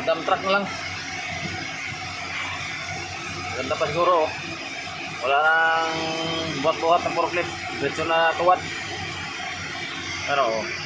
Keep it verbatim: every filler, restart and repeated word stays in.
dump truck na lang. Ganda pa siguro. Wala nang buhat-buhat ng forklift. Diretso na tuwad. Ano oh.